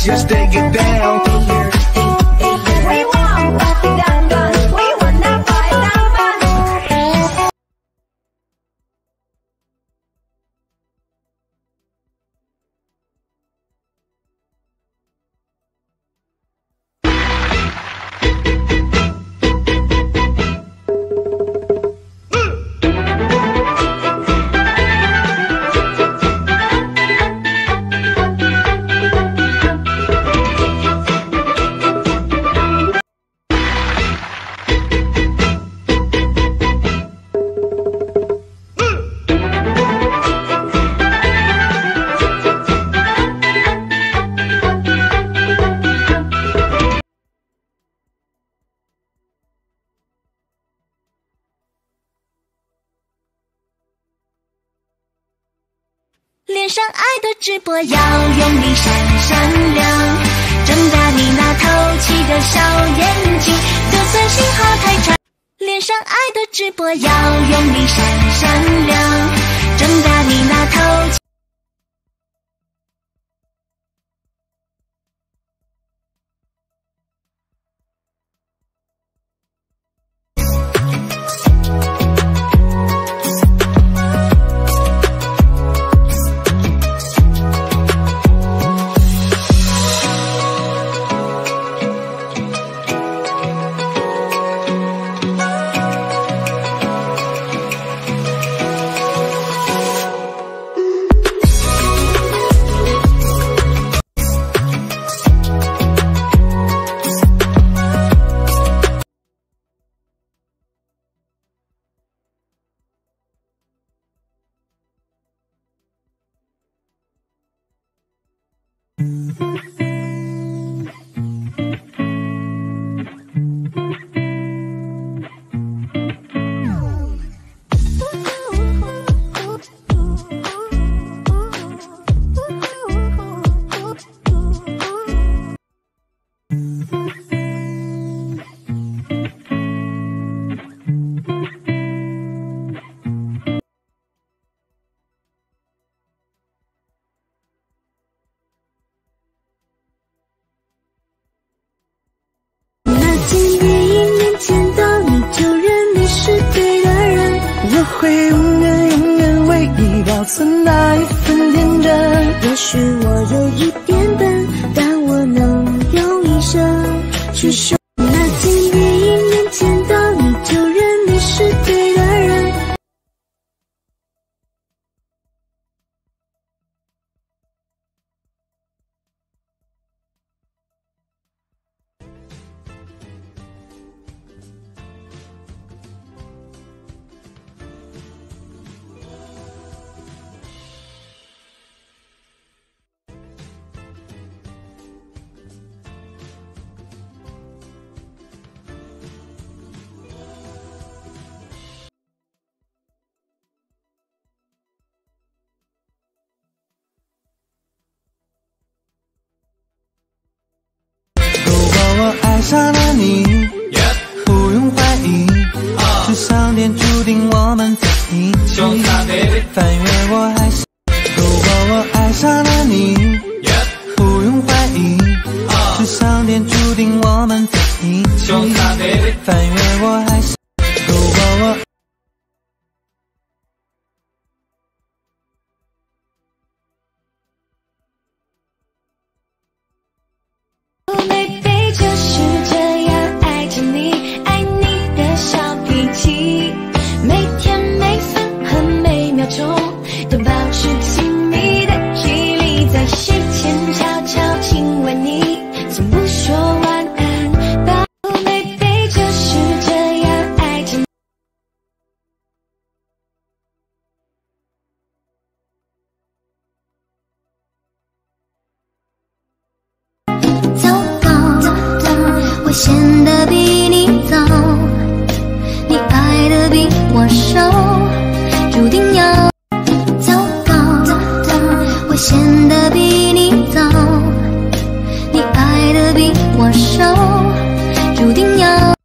just take it down. We want that gun, we want that fire, that fun. 连上爱的直播要用力闪闪亮，睁大你那淘气的小眼睛，就算信号太差。连上爱的直播要用力闪闪亮，睁大你那淘气。 会永远永远为你保存那一份天真。 也许我有一点笨，但我能用一生去守。那天电影面见到你，就认你是对的人。 我爱上了你，不用怀疑，是上天注定我们在一起。翻越我还是，如果我爱上了你，不用怀疑，是上天注定我们在一起。翻越我还是，如果我。 都保持亲密的距离，在睡前悄悄亲吻你，从不说晚安。宝贝贝就是这样爱着你。 糟糕，我显得比你早，你爱的比我少，注定要。显得比你早，你爱的比我少，注定要。